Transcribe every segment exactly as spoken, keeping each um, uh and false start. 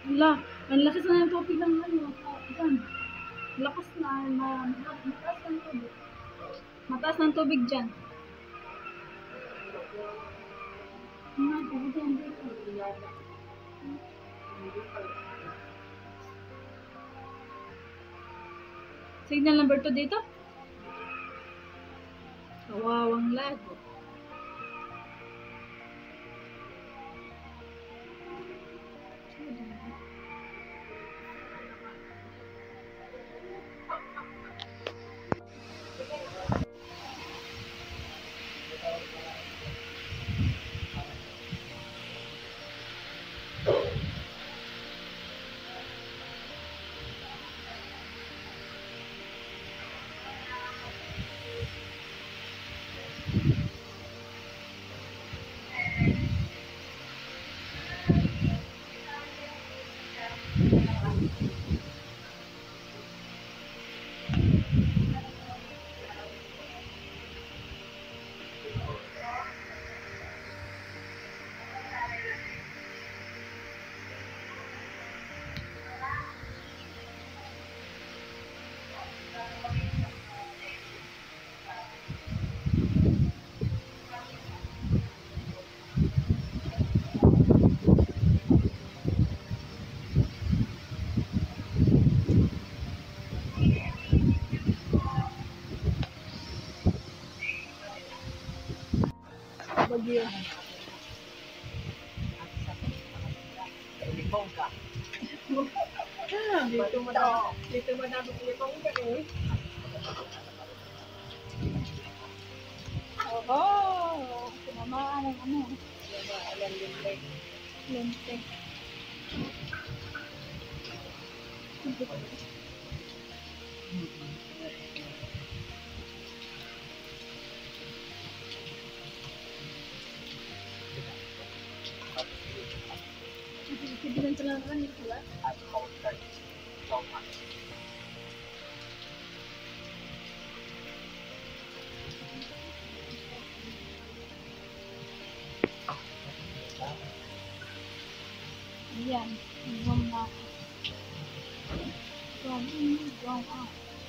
Hala, ang lakas na ng tubig ng ano. Diyan. Lakas na. na mataas ng tubig. Mataas ng tubig dyan. Nga, tubig yan dito. Signal number two dito? Kawawang lag. Bagyo. Libong ka. Dito mo na. Dito mo na. Lipong ka eh. Oh, tinamaan ang ano. Alam linteng. Lente. Sibilan sa lang kan ito ba? At outside. So much. Ayan. Zoom na ako. Zoom in, zoom out.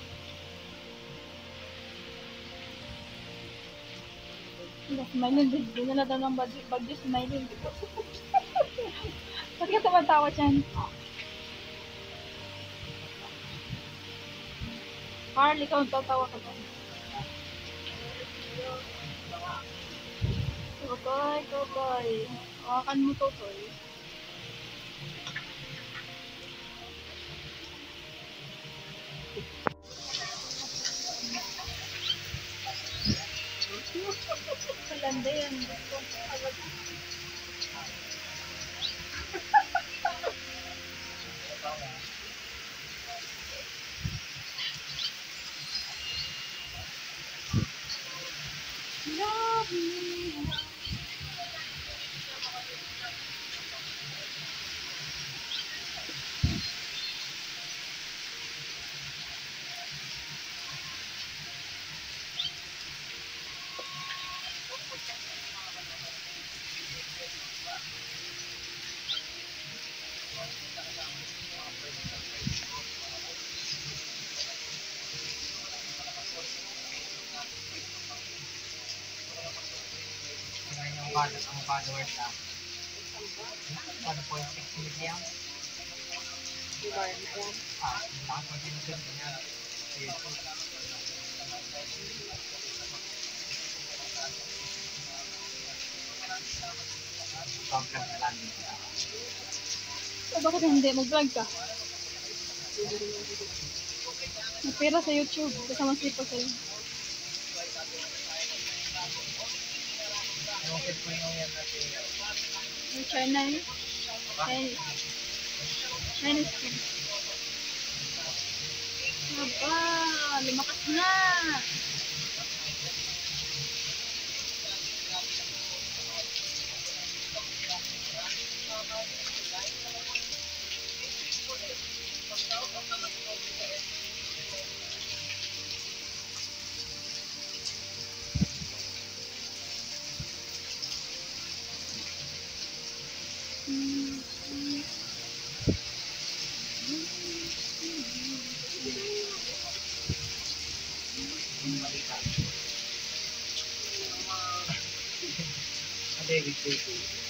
Wala, smiling din. Dinala daw ng bagyo, bagyo smiling. Ba't ka tumatawa dyan? Carl, ikaw ang tatawa ka dyan. Totoy, totoy. Hawakan mo totoy. Kalanda yan. Love me. Followers, ang followers na one point six million. Diba yan? Ah, nakakontinusyon niya. Facebook. Sobrang salamin siya. So, bakit hindi? Mag-vlog ka? May pera sa YouTube. Kasama sipa sa'yo. Nukit mo yung yan natin. Yung China yun? Chinese. Chinese food. Aba, lumakas na! Hmm. Yung balita. Ah, David, David.